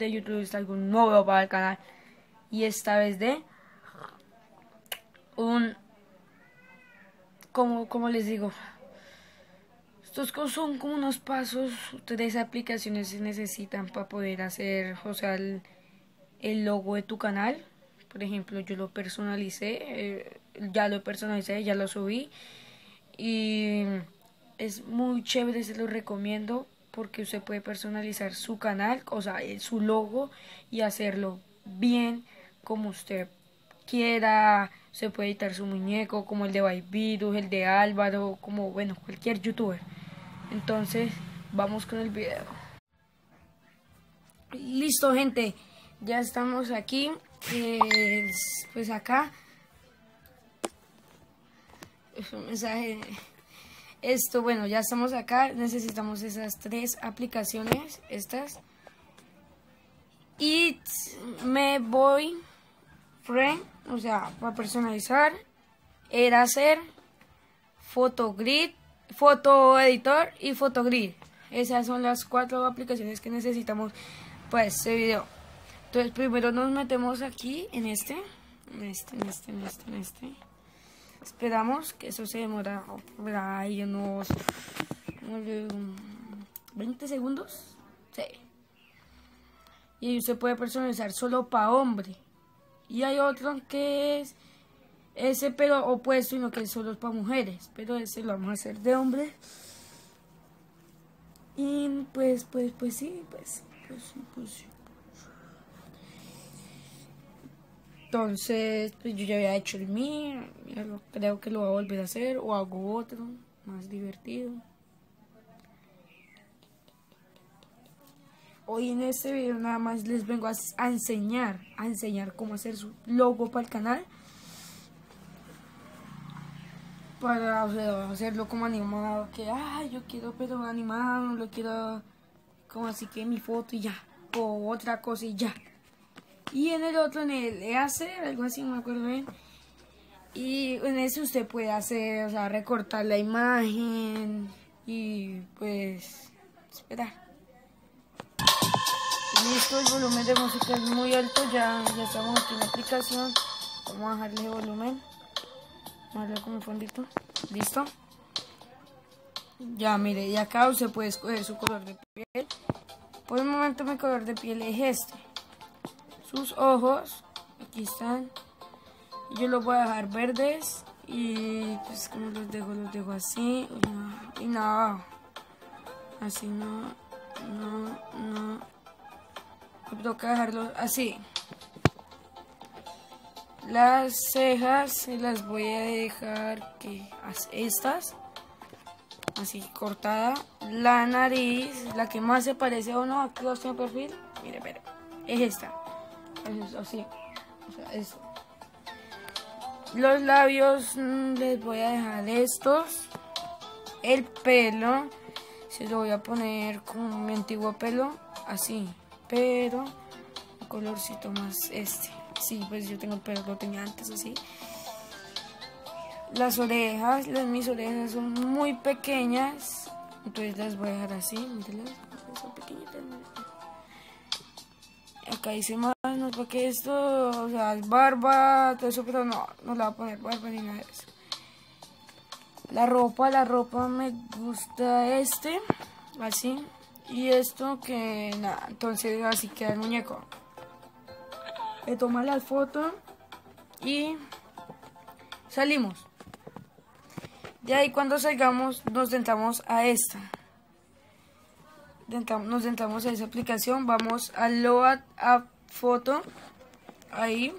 de YouTube está algo nuevo para el canal. Y esta vez de como les digo, estos son como unos pasos, 3 aplicaciones se necesitan para poder hacer, o sea, el logo de tu canal. Por ejemplo, yo lo personalicé, ya lo subí. Y es muy chévere, se lo recomiendo porque usted puede personalizar su canal, o sea, su logo y hacerlo bien como usted quiera. Se puede editar su muñeco como el de Virus, el de Álvaro, como bueno, cualquier youtuber. Entonces, vamos con el video. Listo, gente, ya estamos aquí. Pues acá es un mensaje. Esto, bueno, ya estamos acá, necesitamos esas 3 aplicaciones, estas. Y me voy, friend, o sea, para personalizar, Eraser, Photogrid, Foto Editor y Photogrid. Esas son las 4 aplicaciones que necesitamos para este video. Entonces primero nos metemos aquí en este. Esperamos que eso se demora por ahí unos 20 segundos. Sí. Y usted puede personalizar solo para hombre. Y hay otro que es ese pero opuesto, sino que es solo para mujeres. Pero ese lo vamos a hacer de hombre. Y pues sí. Entonces, pues yo ya había hecho el mío, creo que lo voy a volver a hacer o hago otro más divertido. Hoy en este video nada más les vengo a enseñar cómo hacer su logo para el canal. Para, o sea, hacerlo como animado, que yo quiero pero animado, no lo quiero como así que mi foto y ya, o otra cosa y ya. Y en el otro, en el hacer algo así, no me acuerdo bien. Y en ese usted puede hacer, o sea, recortar la imagen y pues esperar. Listo, el volumen de música es muy alto, ya estamos aquí en la aplicación. Vamos a bajarle volumen, darle como fondito. Listo. Ya mire, y acá usted puede escoger su color de piel. Por el momento mi color de piel es este. Sus ojos, aquí están. Yo los voy a dejar verdes. Y pues como los dejo así. Y no. Así no. Me toca dejarlos así. Las cejas se las voy a dejar que estas. Así cortada. La nariz, la que más se parece a uno, aquí está en perfil. Mire, es esta. Es así. O sea, eso. Los labios les voy a dejar estos. El pelo se lo voy a poner con mi antiguo pelo, así, pero un colorcito más este. Sí, pues yo tengo el pelo, lo tenía antes así. Las orejas, mis orejas son muy pequeñas, entonces las voy a dejar así, mírenlas, son pequeñitas. Acá dice más, no, porque esto, o sea, barba, todo eso, pero no le voy a poner barba ni nada de eso. La ropa me gusta así, y esto que nada, entonces así queda el muñeco. Le tomo la foto y salimos. De ahí cuando salgamos nos entramos a esta. Nos entramos a esa aplicación, vamos a Load App Photo, ahí.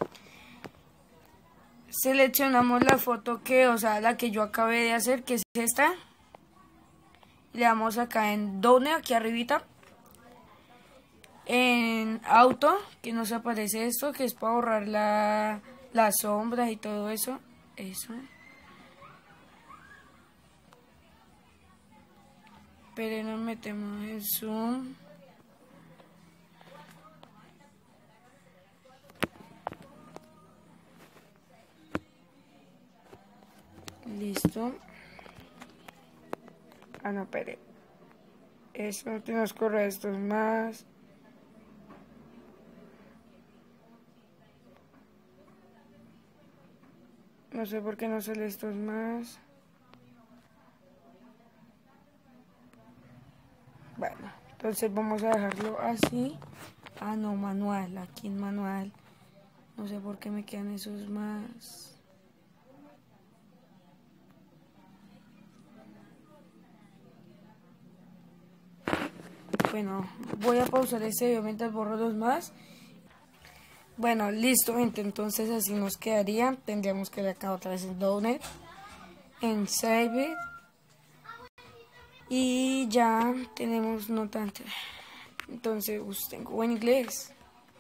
Seleccionamos la foto que, o sea, la que yo acabé de hacer, que es esta. Le damos acá en Done, aquí arribita. En Auto, que nos aparece esto, que es para borrar las sombras y todo eso. Pero nos metemos en Zoom. Listo. No, espere. Eso, tenemos que correr estos más. No sé por qué no sale estos más. Bueno, entonces vamos a dejarlo así. Ah, no, manual. Aquí en manual. No sé por qué me quedan esos más. Bueno, voy a pausar este video mientras borro los más. Bueno, listo, gente. Entonces así nos quedaría. Tendríamos que ver acá otra vez el donut. En Save It. Y ya tenemos no tanto. Entonces, tengo buen inglés.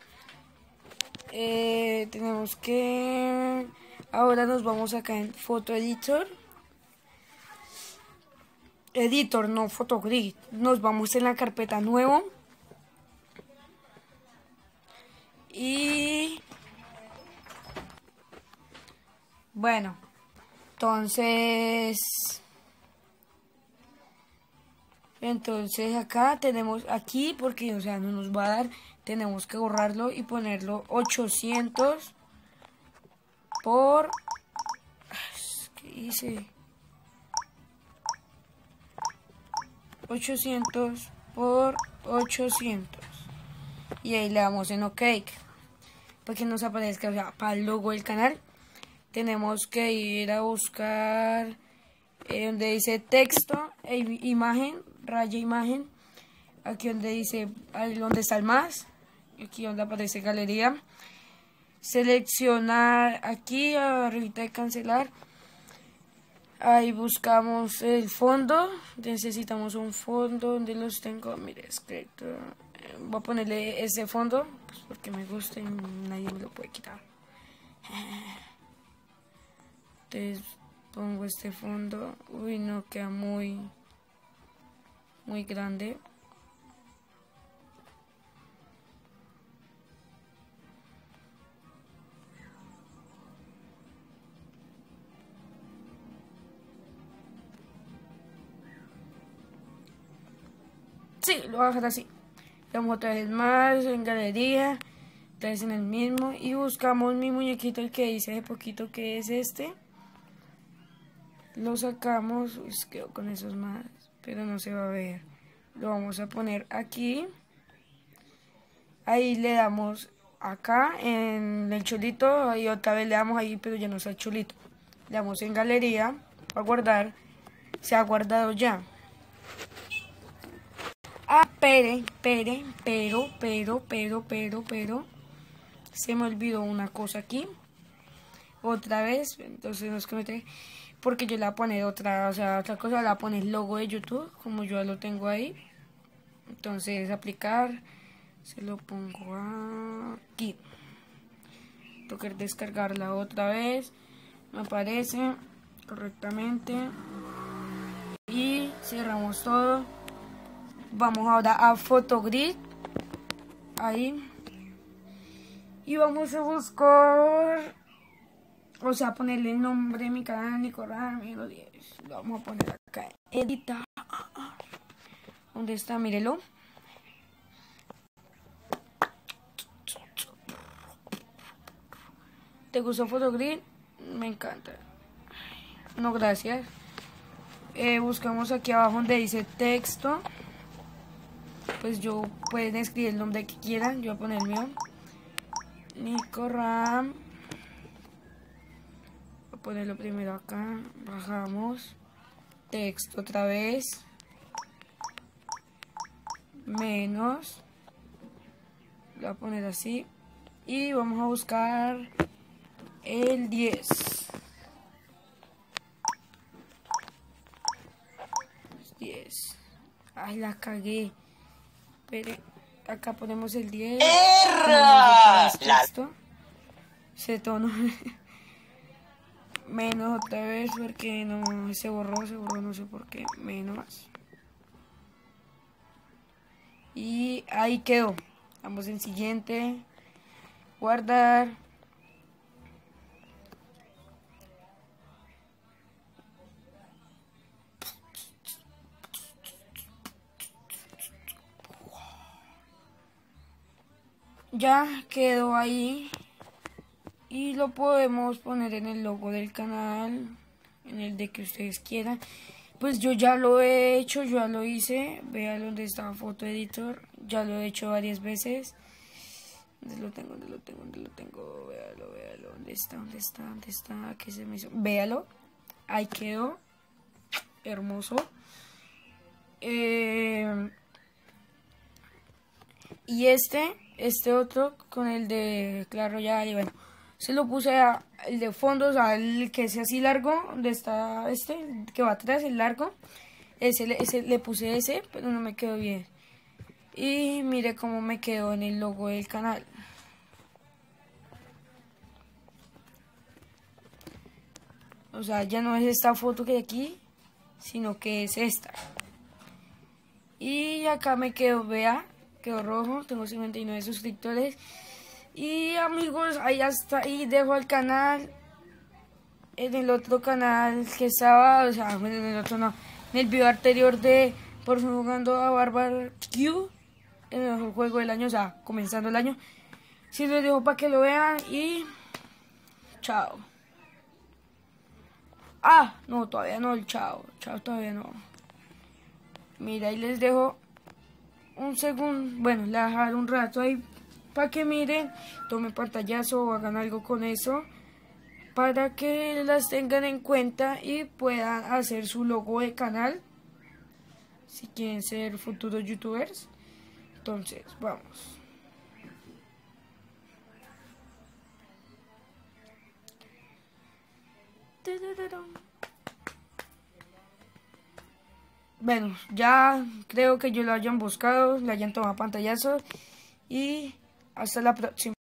Tenemos que... Ahora nos vamos acá en Photo Editor. Editor, no Photogrid. Nos vamos en la carpeta nuevo. Y... Bueno, entonces acá tenemos aquí, porque o sea no nos va a dar, tenemos que borrarlo y ponerlo 800 por... ¿Qué hice? 800 por 800 y ahí le damos en OK para que nos aparezca, o sea, para el logo del canal tenemos que ir a buscar donde dice texto e imagen, raya imagen, aquí donde dice, ahí donde está el más, aquí donde aparece galería, seleccionar aquí arriba de cancelar. Ahí buscamos el fondo, necesitamos un fondo, donde los tengo, mire, escrito, voy a ponerle ese fondo, pues porque me gusta y nadie me lo puede quitar. Entonces pongo este fondo, uy no, queda muy grande. Sí, lo voy a dejar así. Damos otra vez más en galería, otra vez en el mismo y buscamos mi muñequito, el que hice hace poquito, que es este. Lo sacamos, uy, quedo con esos más, pero no se va a ver. Lo vamos a poner aquí. Ahí le damos acá en el chulito y otra vez le damos ahí, pero ya no está el chulito. Le damos en galería a guardar. Se ha guardado ya. Ah, pero, se me olvidó una cosa aquí. Otra vez, entonces nos comete, porque yo le voy a poner otra, o sea, otra cosa, le voy a poner el logo de YouTube, como yo ya lo tengo ahí. Entonces, aplicar, se lo pongo aquí. Tengo que descargarla otra vez. Me aparece correctamente. Y cerramos todo. Vamos ahora a Photogrid. Ahí. Y vamos a buscar, o sea, ponerle el nombre de mi canal, Nicolás Armero 10. Lo vamos a poner acá. Editar. ¿Dónde está? Mírelo. ¿Te gustó Photogrid? Me encanta. No, gracias. Buscamos aquí abajo donde dice texto. Pues yo pueden escribir el nombre que quieran. Yo voy a poner el mío. Nicoram. Voy a ponerlo primero acá. Bajamos. Texto otra vez. Menos. Lo voy a poner así. Y vamos a buscar el 10. 10. Ay, la cagué. Pero acá ponemos el 10. ¡Erra! Se tono. Menos otra vez porque no se borró, no sé por qué. Menos. Y ahí quedó. Vamos en siguiente. Guardar. Ya quedó ahí. y lo podemos poner en el logo del canal, en el de que ustedes quieran. Pues yo ya lo he hecho, ya lo hice. Vean donde está Photo Editor. Ya lo he hecho varias veces. ¿Dónde lo tengo? ¿Dónde lo tengo? ¿Dónde lo tengo? Véalo, véalo. ¿Dónde está? ¿Dónde está? ¿Dónde está? ¿Qué se me hizo? Véalo. Ahí quedó. Hermoso. Y este otro con el de Clash Royale. Y bueno, se lo puse el de fondo, o sea, el que es así largo, donde está el que va atrás, el largo. Ese le puse ese, pero no me quedó bien. Y mire cómo me quedó en el logo del canal. O sea, ya no es esta foto que hay aquí, sino que es esta. Y acá me quedó, vea, quedó rojo, tengo 59 suscriptores. Y amigos, ahí hasta ahí dejo el canal. En el otro canal que estaba, o sea, bueno, en el otro no, en el video anterior de Por fin jugando a Barbecue, en el mejor juego del año, o sea, comenzando el año. Sí, les dejo para que lo vean y chao. Ah, no, todavía no, el chao todavía no. Mira, ahí les dejo un segundo, bueno, la dejar un rato ahí para que miren, tomen pantallazo o hagan algo con eso, para que las tengan en cuenta y puedan hacer su logo de canal si quieren ser futuros youtubers. Entonces, vamos. Bueno, ya creo que yo lo hayan buscado, le hayan tomado pantallazos y hasta la próxima.